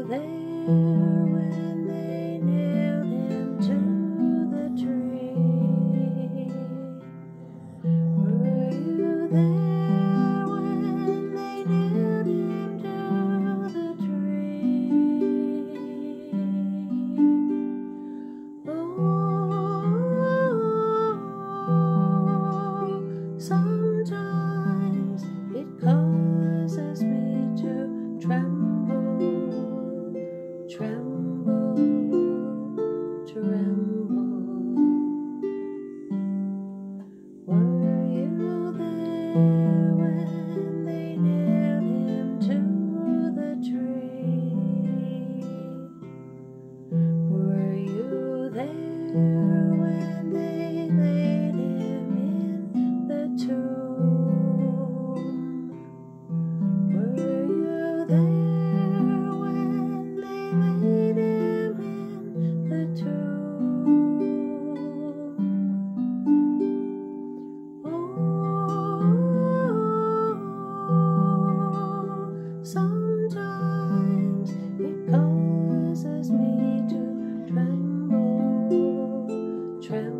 there when they nailed him to the tree? Were you there when they nailed him to the tree? Oh, sometimes it causes me to tremble, tremble, tremble. Were you there when they nailed him to the tree? Were you there when they laid him in the tomb? Were you there when they laid him in the tomb? Oh, sometimes it causes me to tremble, tremble.